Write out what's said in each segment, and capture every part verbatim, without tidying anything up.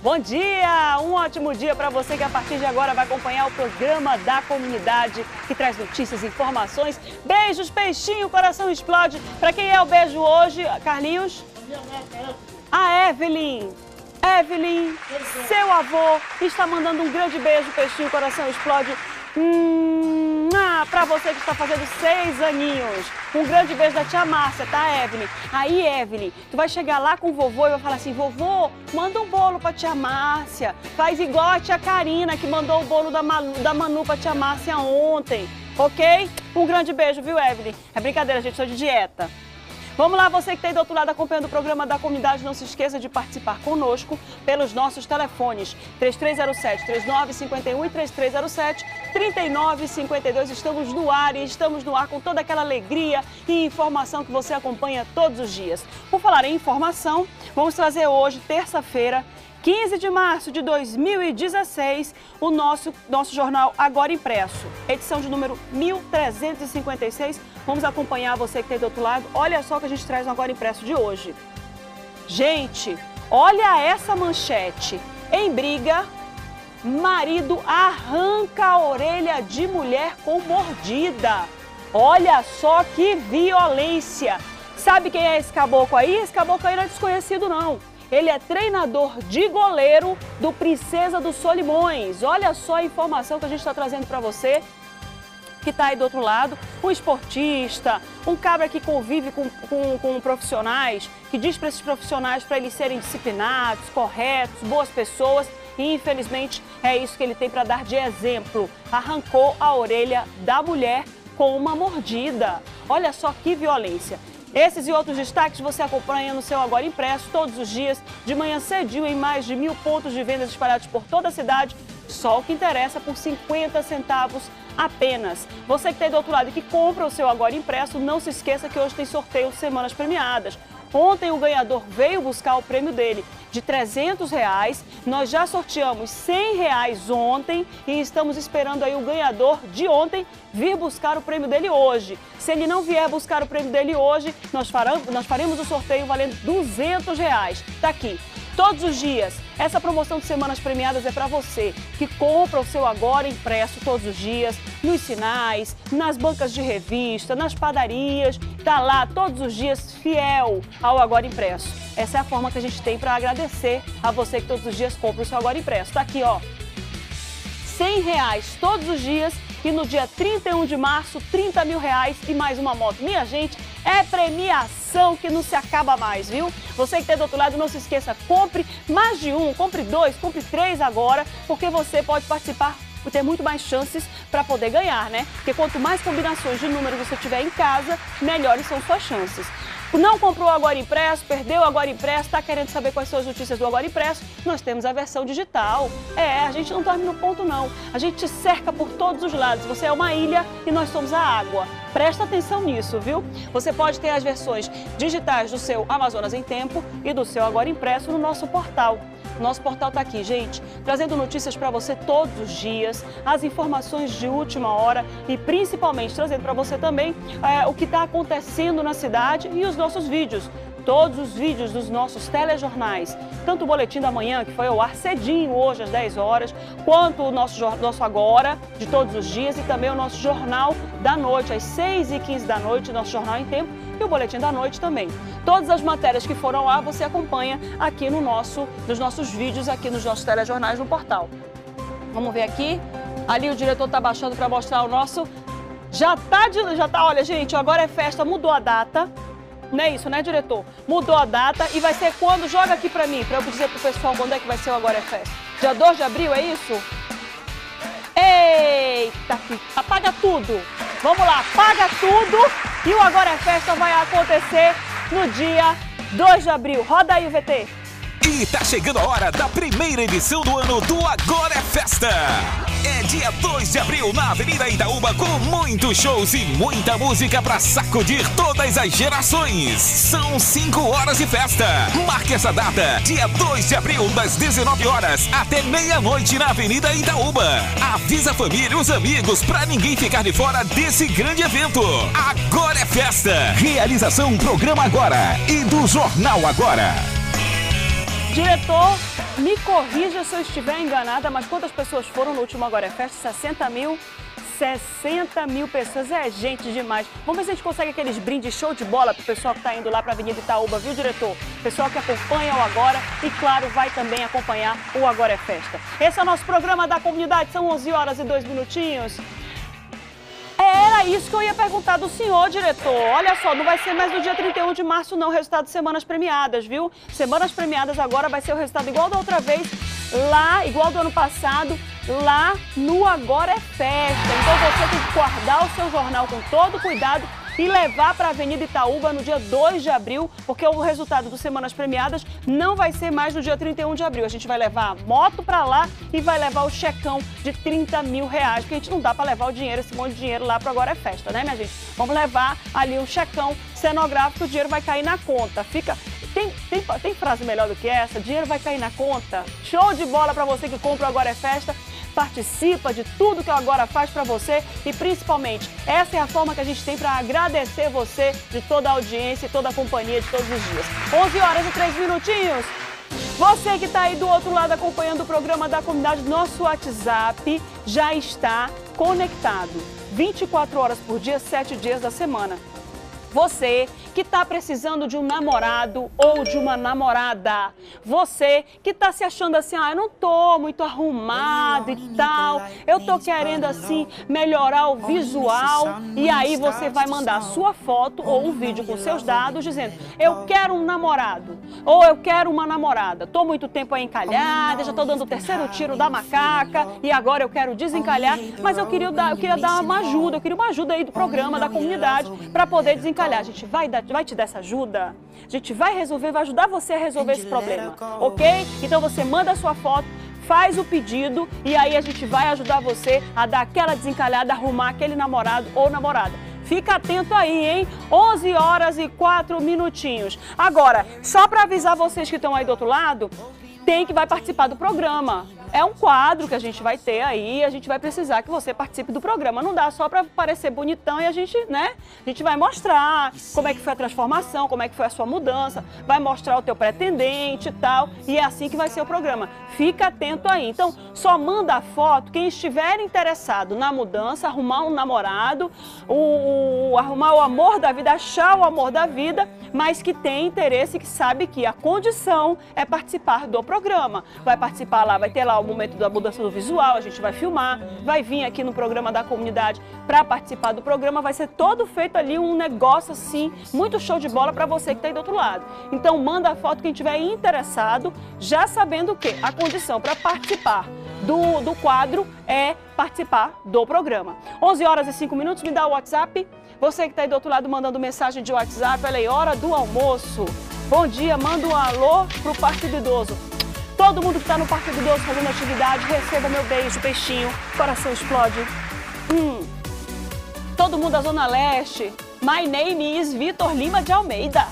Bom dia! Um ótimo dia para você que a partir de agora vai acompanhar o programa da comunidade que traz notícias, informações. Beijos, peixinho, coração explode. Para quem é o beijo hoje, Carlinhos? A Evelyn. Evelyn, seu avô está mandando um grande beijo, peixinho, coração explode. Hum, ah, pra você que está fazendo seis aninhos. Um grande beijo da tia Márcia, tá, Evelyn? Aí, Evelyn, tu vai chegar lá com o vovô e vai falar assim: vovô, manda um bolo pra tia Márcia. Faz igual a tia Karina, que mandou o bolo da Manu, da Manu pra tia Márcia ontem, ok? Um grande beijo, viu, Evelyn? É brincadeira, gente, estou de dieta. Vamos lá, você que está aí do outro lado acompanhando o programa da comunidade, não se esqueça de participar conosco pelos nossos telefones três três zero sete, três nove cinco um e três três zero sete, três nove cinco dois. Estamos no ar e estamos no ar com toda aquela alegria e informação que você acompanha todos os dias. Por falar em informação, vamos trazer hoje, terça-feira, quinze de março de dois mil e dezesseis, o nosso, nosso jornal Agora Impresso, edição de número mil trezentos e cinquenta e seis. Vamos acompanhar você que está do outro lado. Olha só o que a gente traz no Agora Impresso de hoje. Gente, olha essa manchete. Em briga, marido arranca a orelha de mulher com mordida. Olha só que violência. Sabe quem é esse caboclo aí? Esse caboclo aí não é desconhecido, não. Ele é treinador de goleiro do Princesa dos Solimões. Olha só a informação que a gente está trazendo para você, que está aí do outro lado. Um esportista, um cabra que convive com, com, com profissionais, que diz para esses profissionais para eles serem disciplinados, corretos, boas pessoas. E infelizmente é isso que ele tem para dar de exemplo. Arrancou a orelha da mulher com uma mordida. Olha só que violência. Esses e outros destaques você acompanha no seu Agora Impresso todos os dias, de manhã cedinho, em mais de mil pontos de vendas espalhados por toda a cidade. Só o que interessa por cinquenta centavos apenas. Você que está aí do outro lado e que compra o seu Agora Impresso, não se esqueça que hoje tem sorteio Semanas Premiadas. Ontem o ganhador veio buscar o prêmio dele de trezentos reais. Nós já sorteamos cem reais ontem e estamos esperando aí o ganhador de ontem vir buscar o prêmio dele hoje. Se ele não vier buscar o prêmio dele hoje, nós, faramos, nós faremos o sorteio valendo duzentos reais. Tá aqui. Todos os dias, essa promoção de Semanas Premiadas é para você que compra o seu Agora Impresso todos os dias, nos sinais, nas bancas de revista, nas padarias, tá lá todos os dias fiel ao Agora Impresso. Essa é a forma que a gente tem para agradecer a você que todos os dias compra o seu Agora Impresso. Tá aqui, ó, cem reais todos os dias e no dia trinta e um de março, trinta mil reais e mais uma moto. Minha gente, é premiação que não se acaba mais, viu? Você que está do outro lado, não se esqueça, compre mais de um, compre dois, compre três agora, porque você pode participar e ter muito mais chances para poder ganhar, né? Porque quanto mais combinações de números você tiver em casa, melhores são suas chances. Não comprou o Agora Impresso, perdeu o Agora Impresso, está querendo saber quais são as notícias do Agora Impresso? Nós temos a versão digital. É, a gente não dorme no ponto, não. A gente te cerca por todos os lados. Você é uma ilha e nós somos a água. Presta atenção nisso, viu? Você pode ter as versões digitais do seu Amazonas em Tempo e do seu Agora Impresso no nosso portal. Nosso portal está aqui, gente, trazendo notícias para você todos os dias, as informações de última hora e principalmente trazendo para você também é, o que está acontecendo na cidade e os nossos vídeos. Todos os vídeos dos nossos telejornais, tanto o Boletim da Manhã, que foi ao ar cedinho hoje às dez horas, quanto o nosso, nosso Agora, de todos os dias, e também o nosso Jornal da Noite, às seis e quinze da noite, nosso Jornal em Tempo, e o Boletim da Noite também. Todas as matérias que foram ao ar, você acompanha aqui no nosso, nos nossos vídeos, aqui nos nossos telejornais no portal. Vamos ver aqui. Ali o diretor está baixando para mostrar o nosso. Já tá, de, já tá, olha, gente, Agora é Festa, mudou a data. Não é isso, né, diretor? Mudou a data e vai ser quando? Joga aqui pra mim, pra eu dizer pro pessoal quando é que vai ser o Agora é Festa. Dia dois de abril, é isso? Eita, apaga tudo. Vamos lá, apaga tudo e o Agora é Festa vai acontecer no dia dois de abril. Roda aí o V T. E tá chegando a hora da primeira edição do ano do Agora é Festa. É dia dois de abril na Avenida Itaúba com muitos shows e muita música pra sacudir todas as gerações. São cinco horas de festa. Marque essa data, dia dois de abril, das dezenove horas até meia-noite na Avenida Itaúba. Avisa a família e os amigos pra ninguém ficar de fora desse grande evento. Agora é Festa. Realização Programa Agora e do Jornal Agora. Diretor, me corrija se eu estiver enganada, mas quantas pessoas foram no último Agora é Festa? sessenta mil? sessenta mil pessoas, é gente demais. Vamos ver se a gente consegue aqueles brindes show de bola pro pessoal que tá indo lá pra Avenida Itaúba, viu, diretor? Pessoal que acompanha o Agora e, claro, vai também acompanhar o Agora é Festa. Esse é o nosso programa da comunidade, são onze horas e dois minutinhos. Era isso que eu ia perguntar do senhor, diretor. Olha só, não vai ser mais no dia trinta e um de março, não, o resultado de Semanas Premiadas, viu? Semanas Premiadas agora vai ser o resultado igual da outra vez, lá, igual do ano passado, lá no Agora é Festa. Então você tem que guardar o seu jornal com todo cuidado e levar para a Avenida Itaúba no dia dois de abril, porque o resultado do Semanas Premiadas não vai ser mais no dia trinta e um de abril. A gente vai levar a moto para lá e vai levar o checão de trinta mil reais, porque a gente não dá para levar o dinheiro, esse monte de dinheiro lá para Agora é Festa, né, minha gente? Vamos levar ali um checão cenográfico, o dinheiro vai cair na conta. Fica... Tem, tem, tem frase melhor do que essa? Dinheiro vai cair na conta. Show de bola para você que compra o Agora é Festa. Participa de tudo que o Agora faz para você e, principalmente, essa é a forma que a gente tem para agradecer você de toda a audiência e toda a companhia de todos os dias. onze horas e três minutinhos. Você que está aí do outro lado acompanhando o programa da comunidade, nosso WhatsApp já está conectado. vinte e quatro horas por dia, sete dias da semana. Você que está precisando de um namorado ou de uma namorada. Você que está se achando assim, ah, eu não tô muito arrumado e tal. Eu tô querendo assim melhorar o visual. E aí você vai mandar sua foto ou um vídeo com seus dados dizendo, eu quero um namorado ou eu quero uma namorada. Tô muito tempo aí encalhada, já tô dando o terceiro tiro da macaca e agora eu quero desencalhar, mas eu queria dar, eu queria dar uma ajuda, eu queria uma ajuda aí do programa, da comunidade para poder desencalhar. A gente vai, dar, vai te dar essa ajuda, a gente vai resolver, vai ajudar você a resolver esse problema, ok? Então você manda a sua foto, faz o pedido e aí a gente vai ajudar você a dar aquela desencalhada, arrumar aquele namorado ou namorada. Fica atento aí, hein? onze horas e quatro minutinhos. Agora, só para avisar vocês que estão aí do outro lado, tem que vai participar do programa. É um quadro que a gente vai ter aí, a gente vai precisar que você participe do programa. Não dá só para parecer bonitão e a gente, né? A gente vai mostrar como é que foi a transformação, como é que foi a sua mudança, vai mostrar o teu pretendente e tal, e é assim que vai ser o programa. Fica atento aí. Então, só manda a foto quem estiver interessado na mudança, arrumar um namorado, o, o, arrumar o amor da vida, achar o amor da vida, mas que tem interesse, que sabe que a condição é participar do programa. Vai participar lá, vai ter lá o momento da mudança do visual, a gente vai filmar, vai vir aqui no programa da comunidade para participar do programa, vai ser todo feito ali um negócio assim, muito show de bola para você que está aí do outro lado. Então manda a foto quem estiver interessado, já sabendo o quê? A condição para participar do, do quadro é participar do programa. onze horas e cinco minutos, me dá o WhatsApp. Você que está aí do outro lado mandando mensagem de WhatsApp, olha aí, hora do almoço. Bom dia, manda um alô pro Parque do Idoso. Todo mundo que está no Parque do Idoso fazendo atividade, receba meu beijo, peixinho, coração explode. Hum. Todo mundo da Zona Leste, my name is Vitor Lima de Almeida.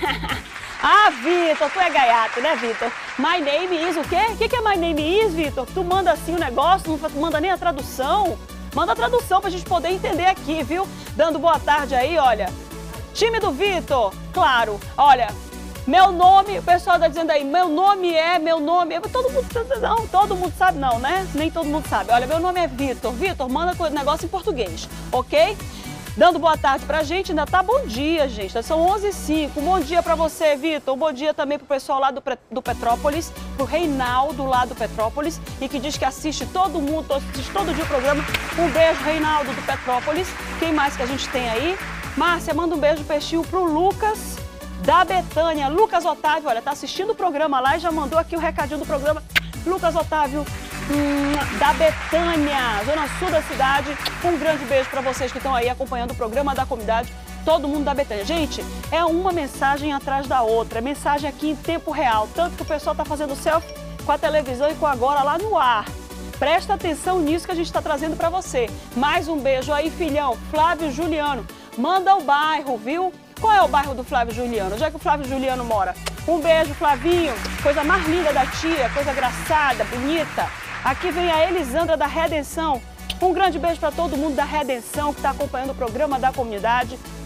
Ah, Vitor, tu é gaiato, né, Vitor? My name is o quê? O que, que é my name is, Vitor? Tu manda assim o negócio, não manda nem a tradução? Manda a tradução pra gente poder entender aqui, viu? Dando boa tarde aí, olha. Time do Vitor, claro, olha. Meu nome, o pessoal tá dizendo aí, meu nome é, meu nome é, todo mundo, não, todo mundo sabe não, né? Nem todo mundo sabe. Olha, meu nome é Vitor. Vitor, manda o negócio em português, ok? Dando boa tarde pra gente, ainda tá bom dia, gente. São onze e cinco. Bom dia pra você, Vitor. Bom dia também pro pessoal lá do, do Petrópolis, pro Reinaldo lá do Petrópolis, e que diz que assiste todo mundo, assiste todo dia o programa. Um beijo, Reinaldo do Petrópolis. Quem mais que a gente tem aí? Márcia, manda um beijo, peixinho, pro Lucas da Betânia. Lucas Otávio, olha, tá assistindo o programa lá e já mandou aqui o recadinho do programa. Lucas Otávio, hum, da Betânia, zona sul da cidade. Um grande beijo para vocês que estão aí acompanhando o programa da comunidade. Todo mundo da Betânia. Gente, é uma mensagem atrás da outra. É mensagem aqui em tempo real. Tanto que o pessoal tá fazendo selfie com a televisão e com agora lá no ar. Presta atenção nisso que a gente está trazendo para você. Mais um beijo aí, filhão. Flávio Juliano. Manda o bairro, viu? Qual é o bairro do Flávio Juliano? Onde é que o Flávio Juliano mora? Um beijo, Flavinho. Coisa mais linda da tia, coisa engraçada, bonita. Aqui vem a Elisandra da Redenção. Um grande beijo para todo mundo da Redenção que está acompanhando o programa da comunidade.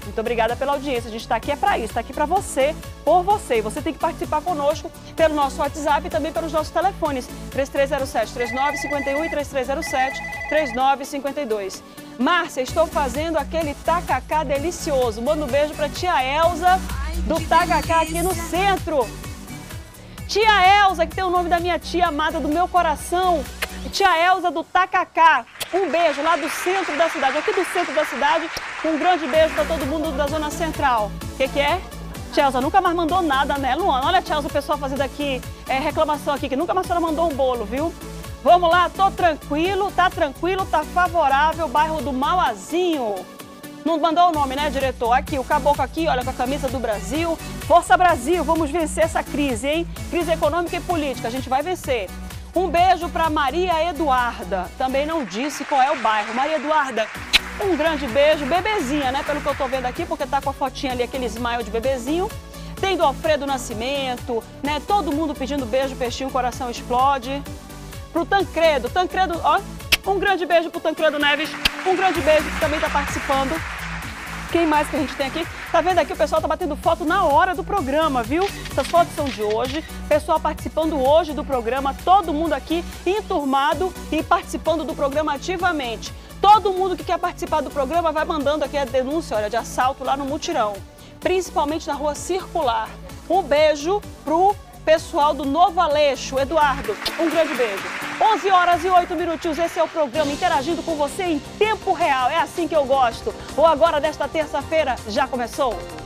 Muito obrigada pela audiência. A gente está aqui é para isso, está aqui para você, por você. E você tem que participar conosco pelo nosso WhatsApp e também pelos nossos telefones. três três zero sete, três nove cinco um e três três zero sete, três nove cinco dois. Márcia, estou fazendo aquele tacacá delicioso. Manda um beijo para tia Elza do tacacá aqui no centro. Tia Elza, que tem o nome da minha tia amada do meu coração. Tia Elza do tacacá. Um beijo lá do centro da cidade, aqui do centro da cidade. Um grande beijo para todo mundo da Zona Central. O que, que é? Tia Elza nunca mais mandou nada, né, Luana? Olha, Tia Elza, o pessoal fazendo aqui é, reclamação aqui, que nunca mais a senhora mandou um bolo, viu? Vamos lá, tô tranquilo, tá tranquilo, tá favorável, bairro do Mauazinho. Não mandou o nome, né, diretor? Aqui, o caboclo aqui, olha, com a camisa do Brasil. Força Brasil, vamos vencer essa crise, hein? Crise econômica e política, a gente vai vencer. Um beijo para Maria Eduarda. Também não disse qual é o bairro. Maria Eduarda, um grande beijo. Bebezinha, né? Pelo que eu tô vendo aqui, porque tá com a fotinha ali, aquele smile de bebezinho. Tem do Alfredo Nascimento, né? Todo mundo pedindo beijo, peixinho, o coração explode. Pro Tancredo. Tancredo, ó. Um grande beijo pro Tancredo Neves. Um grande beijo que também tá participando. Quem mais que a gente tem aqui? Tá vendo aqui, o pessoal tá batendo foto na hora do programa, viu? Essas fotos são de hoje. Pessoal participando hoje do programa. Todo mundo aqui enturmado e participando do programa ativamente. Todo mundo que quer participar do programa vai mandando aqui a denúncia, olha, de assalto lá no Mutirão. Principalmente na Rua Circular. Um beijo pro pessoal do Novo Aleixo. Eduardo, um grande beijo. onze horas e oito minutinhos, esse é o programa interagindo com você em tempo real. É assim que eu gosto. O Agora desta terça-feira já começou.